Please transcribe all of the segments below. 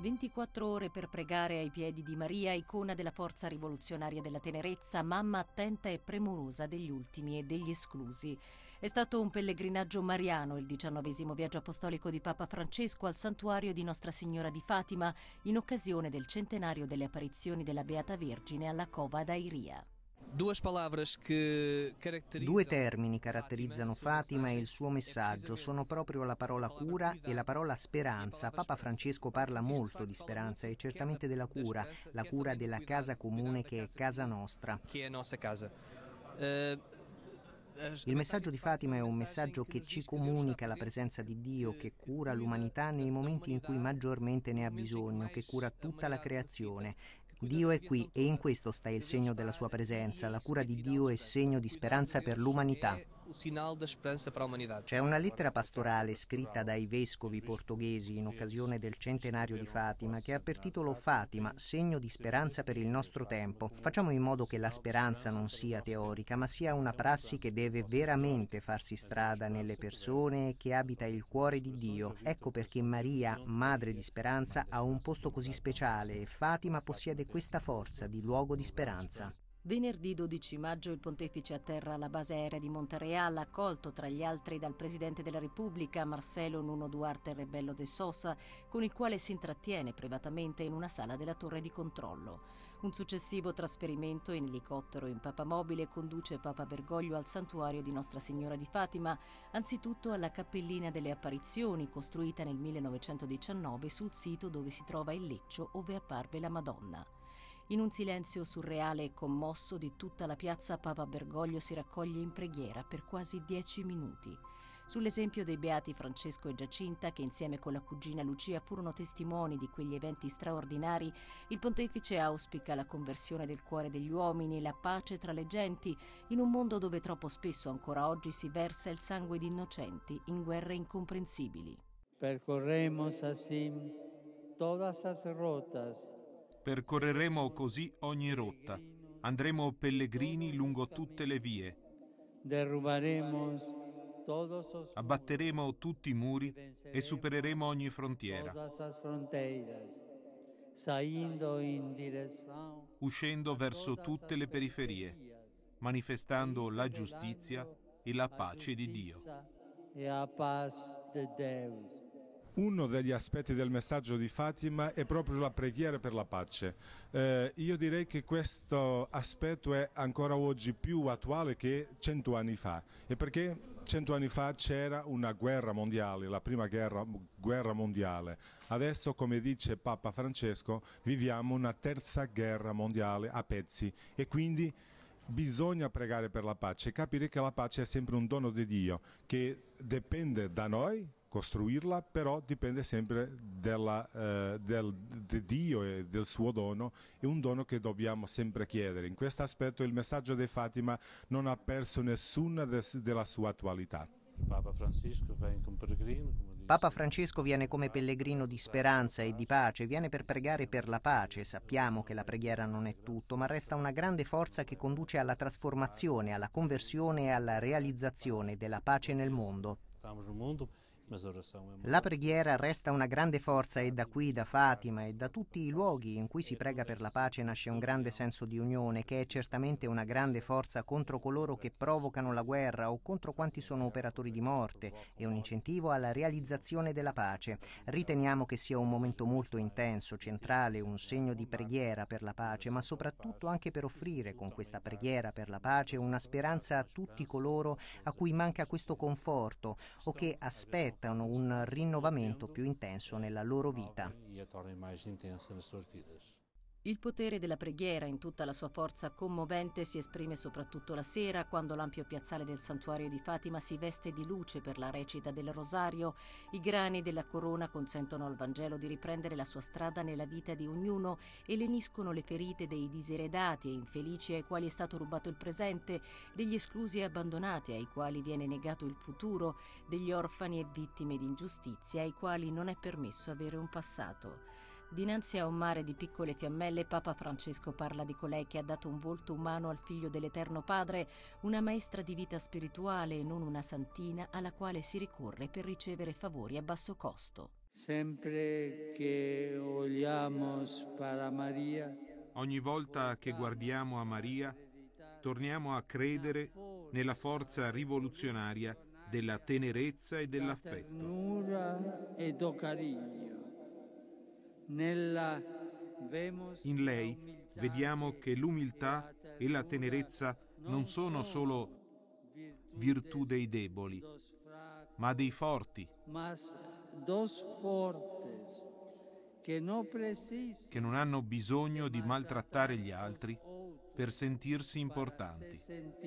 24 ore per pregare ai piedi di Maria, icona della forza rivoluzionaria della tenerezza, mamma attenta e premurosa degli ultimi e degli esclusi. È stato un pellegrinaggio mariano il 19° viaggio apostolico di Papa Francesco al santuario di Nostra Signora di Fatima in occasione del centenario delle apparizioni della Beata Vergine alla Cova d'Airia. Due termini caratterizzano Fatima e il suo messaggio, sono proprio la parola cura e la parola speranza. Papa Francesco parla molto di speranza e certamente della cura, la cura della casa comune che è casa nostra. Il messaggio di Fatima è un messaggio che ci comunica la presenza di Dio, che cura l'umanità nei momenti in cui maggiormente ne ha bisogno, che cura tutta la creazione. Dio è qui e in questo sta il segno della sua presenza. La cura di Dio è segno di speranza per l'umanità. C'è una lettera pastorale scritta dai vescovi portoghesi in occasione del centenario di Fatima che ha per titolo Fatima, segno di speranza per il nostro tempo. Facciamo in modo che la speranza non sia teorica, ma sia una prassi che deve veramente farsi strada nelle persone e che abita il cuore di Dio. Ecco perché Maria, madre di speranza, ha un posto così speciale e Fatima possiede questa forza di luogo di speranza. Venerdì 12 maggio il pontefice atterra alla base aerea di Montereal, accolto tra gli altri dal Presidente della Repubblica Marcelo Nuno Duarte Rebelo de Sousa, con il quale si intrattiene privatamente in una sala della torre di controllo. Un successivo trasferimento in elicottero in papamobile conduce Papa Bergoglio al santuario di Nostra Signora di Fatima, anzitutto alla Cappellina delle Apparizioni, costruita nel 1919 sul sito dove si trova il leccio ove apparve la Madonna. In un silenzio surreale e commosso di tutta la piazza, Papa Bergoglio si raccoglie in preghiera per quasi 10 minuti. Sull'esempio dei beati Francesco e Giacinta, che insieme con la cugina Lucia furono testimoni di quegli eventi straordinari, il pontefice auspica la conversione del cuore degli uomini e la pace tra le genti, in un mondo dove troppo spesso ancora oggi si versa il sangue di innocenti in guerre incomprensibili. Percorremos así todas las rotas. Percorreremo così ogni rotta, andremo pellegrini lungo tutte le vie, abbatteremo tutti i muri e supereremo ogni frontiera, uscendo verso tutte le periferie, manifestando la giustizia e la pace di Dio. Uno degli aspetti del messaggio di Fatima è proprio la preghiera per la pace. Io direi che questo aspetto è ancora oggi più attuale che 100 anni fa. E perché 100 anni fa c'era una guerra mondiale, la prima guerra mondiale. Adesso, come dice Papa Francesco, viviamo una terza guerra mondiale a pezzi e quindi bisogna pregare per la pace, capire che la pace è sempre un dono di Dio, che dipende da noi costruirla, però dipende sempre di Dio e del suo dono, è un dono che dobbiamo sempre chiedere. In questo aspetto il messaggio di Fatima non ha perso nessuna della sua attualità. Papa Francesco viene come pellegrino di speranza e di pace, viene per pregare per la pace. Sappiamo che la preghiera non è tutto, ma resta una grande forza che conduce alla trasformazione, alla conversione e alla realizzazione della pace nel mondo. La preghiera resta una grande forza e da qui, da Fatima e da tutti i luoghi in cui si prega per la pace nasce un grande senso di unione che è certamente una grande forza contro coloro che provocano la guerra o contro quanti sono operatori di morte e un incentivo alla realizzazione della pace. Riteniamo che sia un momento molto intenso, centrale, un segno di preghiera per la pace, ma soprattutto anche per offrire con questa preghiera per la pace una speranza a tutti coloro a cui manca questo conforto o che aspettano un rinnovamento più intenso nella loro vita. Il potere della preghiera in tutta la sua forza commovente si esprime soprattutto la sera, quando l'ampio piazzale del santuario di Fatima si veste di luce per la recita del rosario. I grani della corona consentono al Vangelo di riprendere la sua strada nella vita di ognuno e leniscono le ferite dei diseredati e infelici ai quali è stato rubato il presente, degli esclusi e abbandonati ai quali viene negato il futuro, degli orfani e vittime di ingiustizia ai quali non è permesso avere un passato. Dinanzi a un mare di piccole fiammelle, Papa Francesco parla di colei che ha dato un volto umano al Figlio dell'Eterno Padre, una maestra di vita spirituale e non una santina alla quale si ricorre per ricevere favori a basso costo. Sempre che olhamos para Maria, Ogni volta che guardiamo a Maria, torniamo a credere nella forza rivoluzionaria della tenerezza e dell'affetto. ternura e do carinho. In lei vediamo che l'umiltà e la tenerezza non sono solo virtù dei deboli, ma dei forti, che non hanno bisogno di maltrattare gli altri per sentirsi importanti.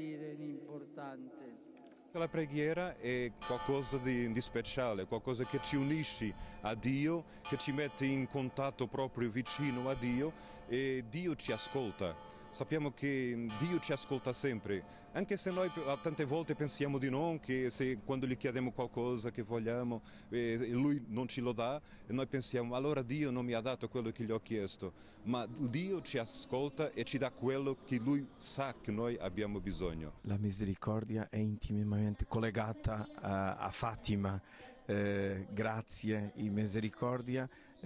La preghiera è qualcosa di speciale, qualcosa che ci unisce a Dio, che ci mette in contatto proprio vicino a Dio e Dio ci ascolta. Sappiamo che Dio ci ascolta sempre, anche se noi tante volte pensiamo di no, che se quando gli chiediamo qualcosa che vogliamo Lui non ce lo dà, e noi pensiamo allora Dio non mi ha dato quello che gli ho chiesto, ma Dio ci ascolta e ci dà quello che Lui sa che noi abbiamo bisogno. La misericordia è intimamente collegata a Fatima, grazie e misericordia.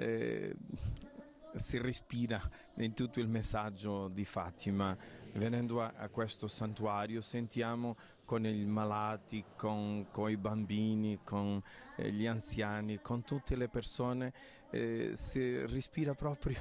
Si respira in tutto il messaggio di Fatima. Venendo a questo santuario sentiamo con i malati, con i bambini, con gli anziani, con tutte le persone, si respira proprio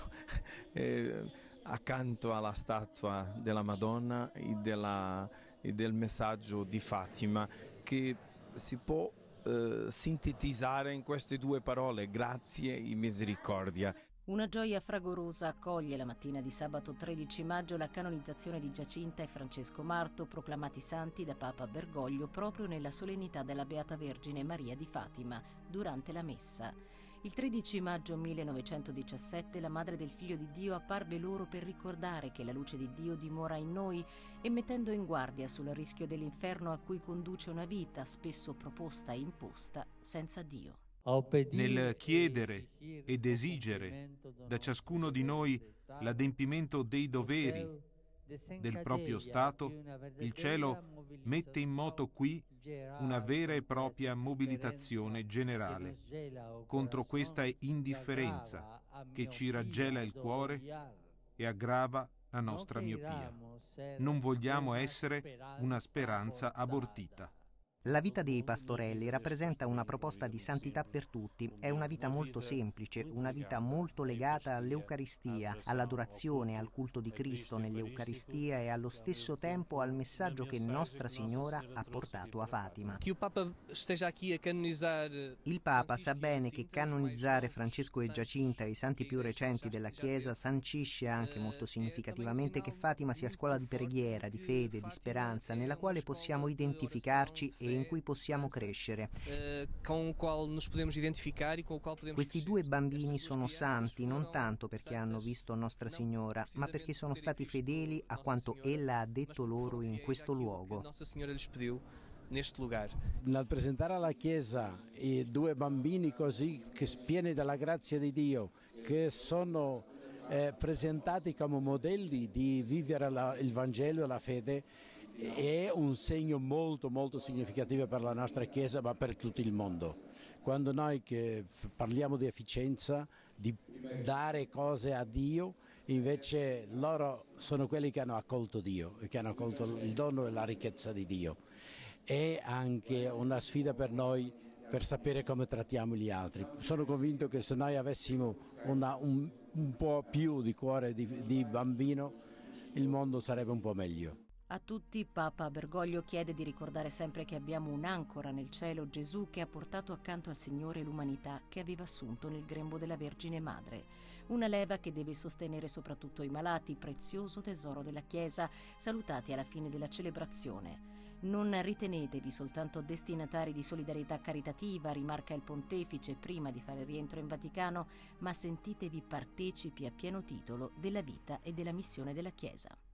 accanto alla statua della Madonna e del messaggio di Fatima, che si può sintetizzare in queste due parole: grazie e misericordia. Una gioia fragorosa accoglie la mattina di sabato 13 maggio la canonizzazione di Giacinta e Francesco Marto, proclamati santi da Papa Bergoglio proprio nella solennità della Beata Vergine Maria di Fatima, durante la messa. Il 13 maggio 1917 la Madre del Figlio di Dio apparve loro per ricordare che la luce di Dio dimora in noi e mettendo in guardia sul rischio dell'inferno a cui conduce una vita spesso proposta e imposta senza Dio. Nel chiedere ed esigere da ciascuno di noi l'adempimento dei doveri del proprio Stato, il cielo mette in moto qui una vera e propria mobilitazione generale contro questa indifferenza che ci raggela il cuore e aggrava la nostra miopia. Non vogliamo essere una speranza abortita. La vita dei pastorelli rappresenta una proposta di santità per tutti. È una vita molto semplice, una vita molto legata all'Eucaristia, all'adorazione, al culto di Cristo nell'Eucaristia e allo stesso tempo al messaggio che Nostra Signora ha portato a Fatima. Il Papa sa bene che canonizzare Francesco e Giacinta, i santi più recenti della Chiesa, sancisce anche molto significativamente che Fatima sia scuola di preghiera, di fede, di speranza, nella quale possiamo identificarci e in cui possiamo crescere. Questi due bambini sono santi non tanto perché hanno visto Nostra Signora, ma perché sono stati fedeli a quanto ella ha detto loro in questo luogo. Nel presentare alla Chiesa i due bambini così, che pieni della grazia di Dio, che sono presentati come modelli di vivere il Vangelo e la fede, è un segno molto molto significativo per la nostra Chiesa, ma per tutto il mondo. Quando noi che parliamo di efficienza, di dare cose a Dio, invece loro sono quelli che hanno accolto Dio, che hanno accolto il dono e la ricchezza di Dio. È anche una sfida per noi per sapere come trattiamo gli altri. Sono convinto che se noi avessimo un po' più di cuore di bambino, il mondo sarebbe un po' meglio. A tutti Papa Bergoglio chiede di ricordare sempre che abbiamo un'ancora nel cielo, Gesù, che ha portato accanto al Signore l'umanità che aveva assunto nel grembo della Vergine Madre. Una leva che deve sostenere soprattutto i malati, prezioso tesoro della Chiesa, salutati alla fine della celebrazione. Non ritenetevi soltanto destinatari di solidarietà caritativa, rimarca il Pontefice prima di fare rientro in Vaticano, ma sentitevi partecipi a pieno titolo della vita e della missione della Chiesa.